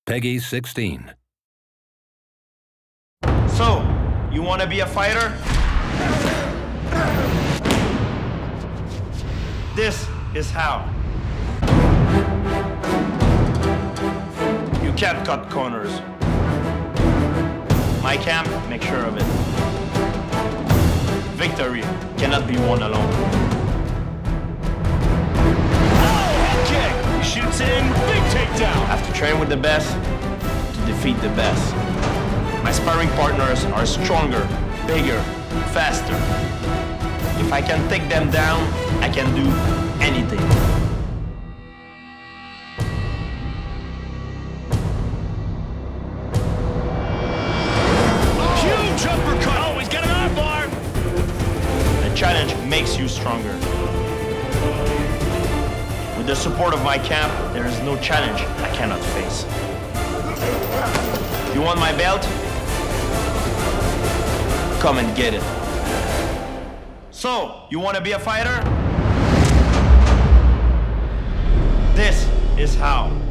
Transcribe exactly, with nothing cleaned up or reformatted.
Peggy sixteen. So, you want to be a fighter? This is how. You can't cut corners. My camp, make sure of it. Victory cannot be won alone. Oh, head kick! He shoots in, big takedown. I have to train with the best to defeat the best. My sparring partners are stronger, bigger, faster. If I can take them down, I can do anything. Huge uppercut! Oh, he's got an arm bar! The challenge makes you stronger. With the support of my camp, there is no challenge I cannot face. You want my belt? Come and get it. So, you want to be a fighter? This is how.